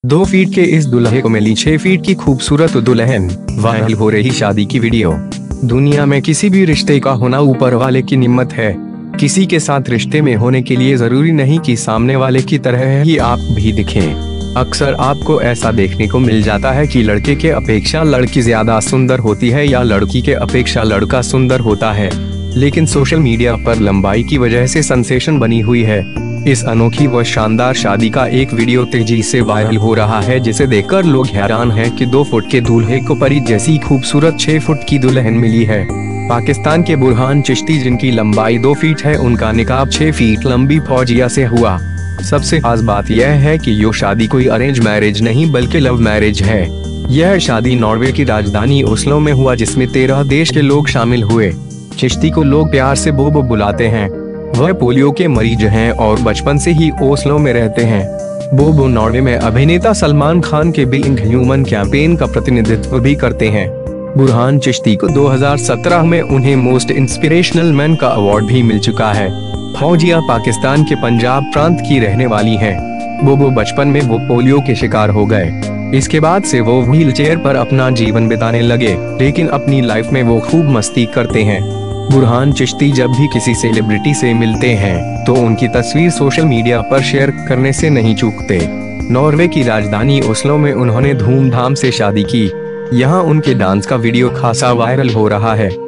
2 feet के इस दूल्हे को मिली 6 फीट की खूबसूरत दुल्हन। वायरल हो रही शादी की वीडियो। दुनिया में किसी भी रिश्ते का होना ऊपर वाले की निम्मत है। किसी के साथ रिश्ते में होने के लिए जरूरी नहीं कि सामने वाले की तरह ही आप भी दिखें। अक्सर आपको ऐसा देखने को मिल जाता है कि लड़के के अपेक्षा लड़की ज्यादा सुंदर होती है या लड़की के अपेक्षा लड़का सुंदर होता है, लेकिन सोशल मीडिया पर लंबाई की वजह से सेंसेशन बनी हुई है। इस अनोखी व शानदार शादी का एक वीडियो तेजी से वायरल हो रहा है, जिसे देखकर लोग हैरान हैं कि 2 फुट के दूल्हे को परी जैसी खूबसूरत 6 फुट की दुल्हन मिली है। पाकिस्तान के बुरहान चिश्ती, जिनकी लंबाई 2 फीट है, उनका निकाह 6 फीट लंबी फौजिया से हुआ। सबसे खास बात यह है कि ये शादी कोई अरेंज मैरिज नहीं बल्कि लव मैरिज है। यह शादी नॉर्वे की राजधानी ओस्लो में हुआ, जिसमें 13 देश के लोग शामिल हुए। चिश्ती को लोग प्यार से बोबो बुलाते हैं। वह पोलियो के मरीज हैं और बचपन से ही ओस्लो में रहते हैं। बोबो नॉर्वे में अभिनेता सलमान खान के बीइंग ह्यूमन कैंपेन का प्रतिनिधित्व भी करते हैं। बुरहान चिश्ती को 2017 में उन्हें मोस्ट इंस्पिरेशनल मैन का अवार्ड भी मिल चुका है। फौजिया पाकिस्तान के पंजाब प्रांत की रहने वाली है। बोबो बचपन में वो पोलियो के शिकार हो गए। इसके बाद से वो व्हीलचेयर पर अपना जीवन बिताने लगे, लेकिन अपनी लाइफ में वो खूब मस्ती करते हैं। बुरहान चिश्ती जब भी किसी सेलिब्रिटी से मिलते हैं तो उनकी तस्वीर सोशल मीडिया पर शेयर करने से नहीं चूकते। नॉर्वे की राजधानी ओस्लो में उन्होंने धूमधाम से शादी की। यहाँ उनके डांस का वीडियो खासा वायरल हो रहा है।